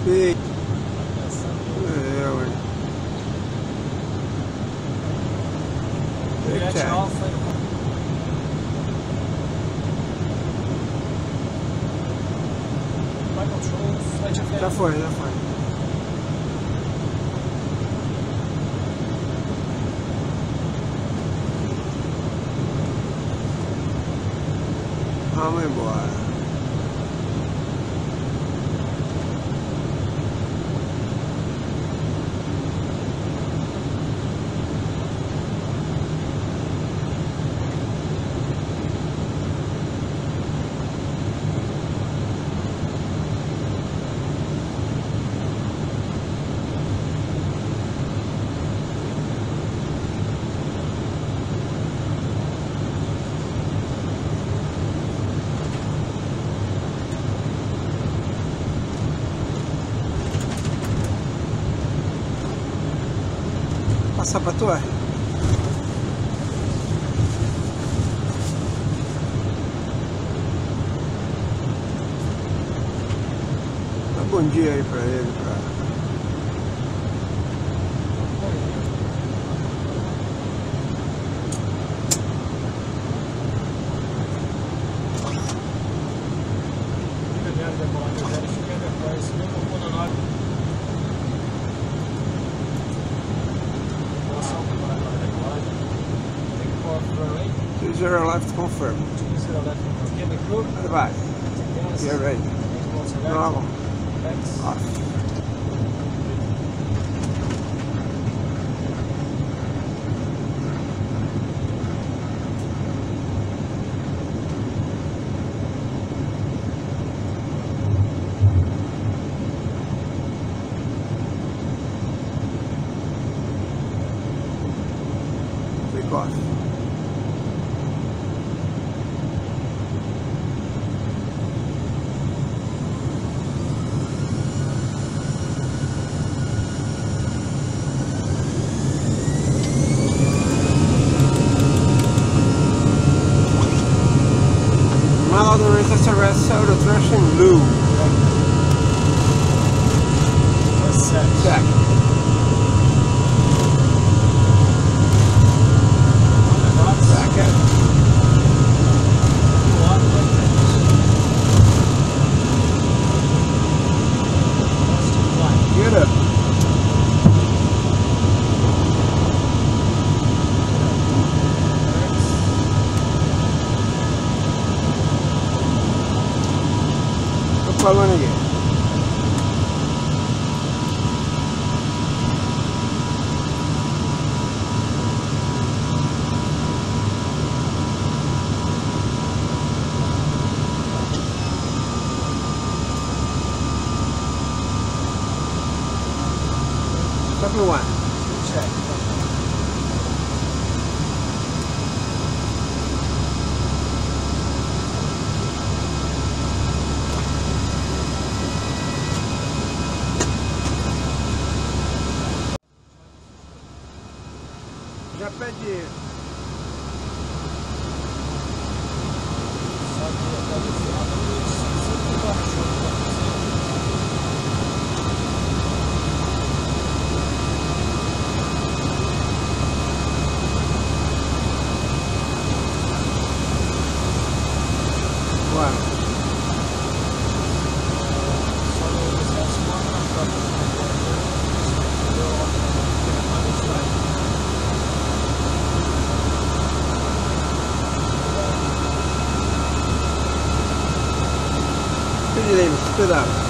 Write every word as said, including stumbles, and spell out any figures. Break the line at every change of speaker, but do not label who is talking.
E... É, ué.
Eu ia tirar uma foi no... Michael Show, site até.
Já foi, já foi. Vamos embora. Passar pra tu, é? Dá bom dia aí pra ele, pra... Zero left confirm.
Zero left confirm. Cabin crew.
Bye. Get ready. Normal. Off. Take off. Model resist arrest soda thrashing blue.
Set.
Check. Back it. Get it. Falando aqui. Step one.
Check.
Já pede.
Só que a cabeceada sempre baixou.
Bora.
Só no excesso na própria.
Cuidado.